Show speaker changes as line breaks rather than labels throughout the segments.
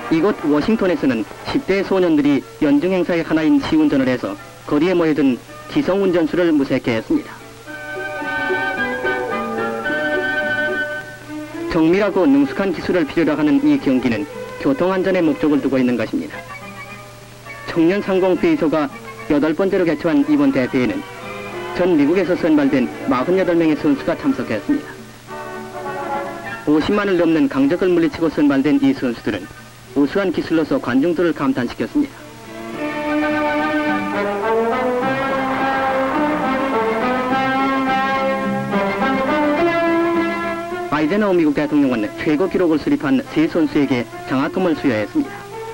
이곳 워싱턴에서는 10대 소년들이 연중 행사의 하나인 시운전을 해서 거리에 모여든 기성운전수를 무색해 했습니다. 정밀하고 능숙한 기술을 필요로 하는 이 경기는 교통안전의 목적을 두고 있는 것입니다. 청년 상공회의소가 8번째로 개최한 이번 대회에는 전 미국에서 선발된 48명의 선수가 참석했습니다. 50만을 넘는 강적을 물리치고 선발된 이 선수들은 우수한 기술로서 관중들을 감탄시켰습니다. 아이젠하워 미국 대통령은 최고 기록을 수립한 세 선수에게 장학금을 수여했습니다.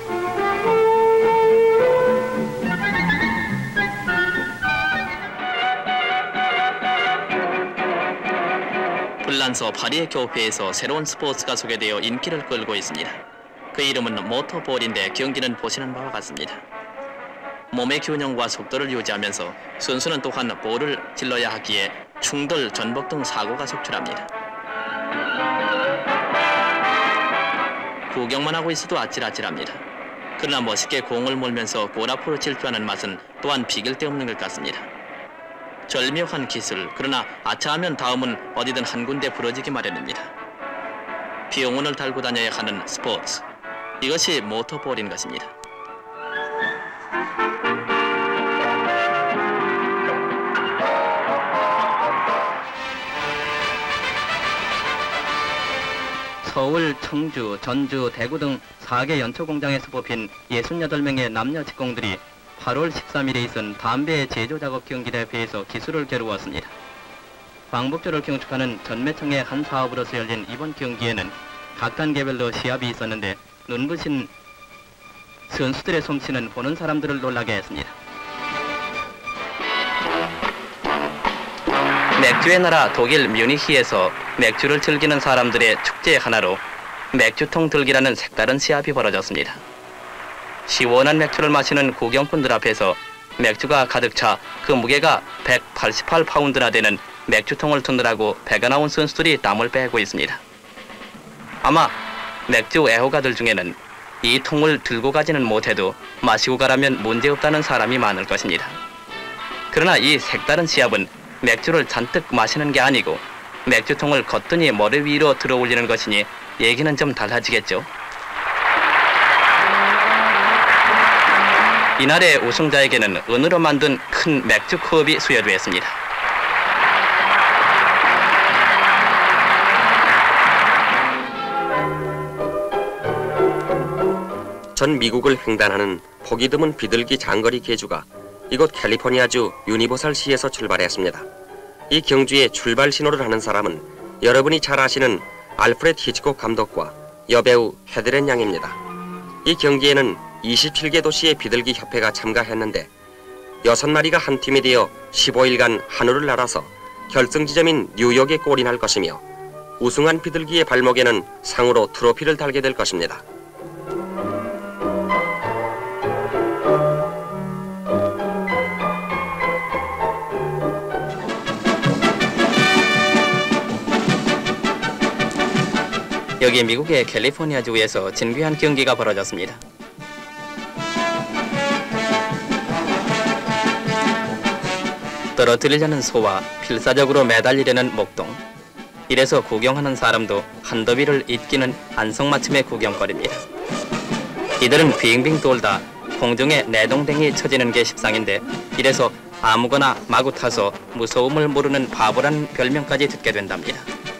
불란서 파리의 교회에서 새로운 스포츠가 소개되어 인기를 끌고 있습니다. 그 이름은 모터볼인데 경기는 보시는 바와 같습니다. 몸의 균형과 속도를 유지하면서 선수는 또한 볼을 질러야 하기에 충돌, 전복 등 사고가 속출합니다. 구경만 하고 있어도 아찔아찔합니다. 그러나 멋있게 공을 몰면서 골 앞으로 질주하는 맛은 또한 비길 데 없는 것 같습니다. 절묘한 기술, 그러나 아차하면 다음은 어디든 한 군데 부러지기 마련입니다. 비용원을 달고 다녀야 하는 스포츠, 이것이 모터볼인 것입니다.
서울, 청주, 전주, 대구 등 4개 연초공장에서 뽑힌 68명의 남녀 직공들이 8월 13일에 있은 담배 제조 작업 경기 대회에서 기술을 겨루었습니다. 광복절을 경축하는 전매청의 한 사업으로서 열린 이번 경기에는 각 단계별로 시합이 있었는데 눈부신 선수들의 솜씨는 보는 사람들을 놀라게 했습니다.
맥주의 나라 독일 뮤니히에서 맥주를 즐기는 사람들의 축제의 하나로 맥주통 들기라는 색다른 시합이 벌어졌습니다. 시원한 맥주를 마시는 구경꾼들 앞에서 맥주가 가득 차 그 무게가 188파운드나 되는 맥주통을 드느라고 배가 나온 선수들이 땀을 빼고 있습니다. 아마 맥주 애호가들 중에는 이 통을 들고 가지는 못해도 마시고 가라면 문제없다는 사람이 많을 것입니다. 그러나 이 색다른 시합은 맥주를 잔뜩 마시는 게 아니고 맥주통을 거뜬히 머리 위로 들어 올리는 것이니 얘기는 좀 달라지겠죠. 이날의 우승자에게는 은으로 만든 큰 맥주컵이 수여되었습니다.
전 미국을 횡단하는 보기 드문 비둘기 장거리 계주가 이곳 캘리포니아주 유니버설시에서 출발했습니다. 이 경주의 출발 신호를 하는 사람은 여러분이 잘 아시는 알프레드 히치콕 감독과 여배우 헤드렌 양입니다. 이 경기에는 27개 도시의 비둘기 협회가 참가했는데 6마리가 한 팀이 되어 15일간 하늘을 날아서 결승 지점인 뉴욕에 골인할 것이며 우승한 비둘기의 발목에는 상으로 트로피를 달게 될 것입니다.
여기 미국의 캘리포니아주에서 진귀한 경기가 벌어졌습니다. 떨어뜨리려는 소와 필사적으로 매달리려는 목동. 이래서 구경하는 사람도 한더위를 잊기는 안성맞춤의 구경거리입니다. 이들은 빙빙 돌다 공중에 내동댕이 쳐지는 게 십상인데 이래서 아무거나 마구 타서 무서움을 모르는 바보란 별명까지 듣게 된답니다.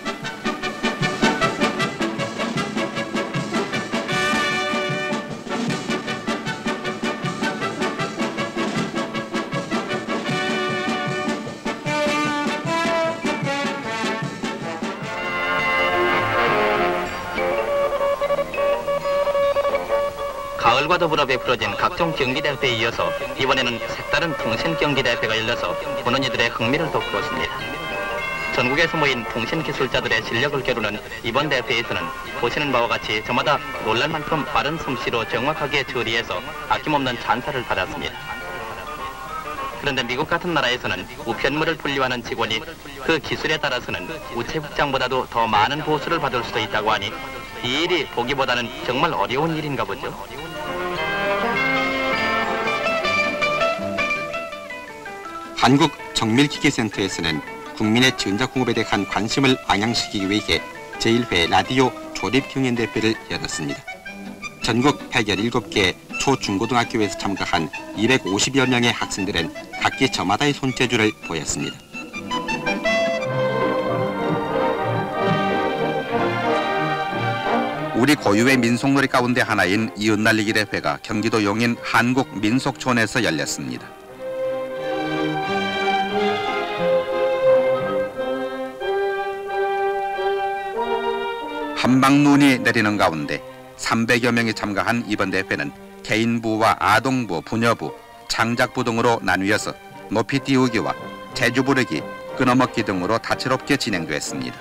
가을과 더불어 베풀어진 각종 경기대회에 이어서 이번에는 색다른 통신경기대회가 열려서 보는 이들의 흥미를 돋구었습니다. 전국에서 모인 통신기술자들의 실력을 겨루는 이번 대회에서는 보시는 바와 같이 저마다 놀랄 만큼 빠른 솜씨로 정확하게 처리해서 아낌없는 찬사를 받았습니다. 그런데 미국 같은 나라에서는 우편물을 분류하는 직원이 그 기술에 따라서는 우체국장보다도 더 많은 보수를 받을 수도 있다고 하니 이 일이 보기보다는 정말 어려운 일인가 보죠.
한국정밀기계센터에서는 국민의 전자공업에 대한 관심을 방향시키기 위해 제1회 라디오 조립경연대회를 열었습니다. 전국 117개 초중고등학교에서 참가한 250여 명의 학생들은 각기 저마다의 손재주를 보였습니다. 우리 고유의 민속놀이 가운데 하나인 이웃날리기 대회가 경기도 용인 한국민속촌에서 열렸습니다. 한방눈이 내리는 가운데 300여 명이 참가한 이번 대회는 개인부와 아동부, 부녀부, 창작부 등으로 나뉘어서 높이 띄우기와 재주 부르기, 끊어먹기 등으로 다채롭게 진행됐습니다.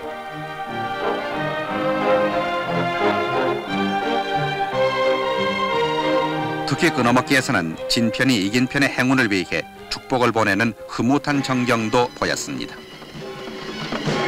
특히 끊어먹기에서는 진 편이 이긴 편의 행운을 위해 축복을 보내는 흐뭇한 정경도 보였습니다.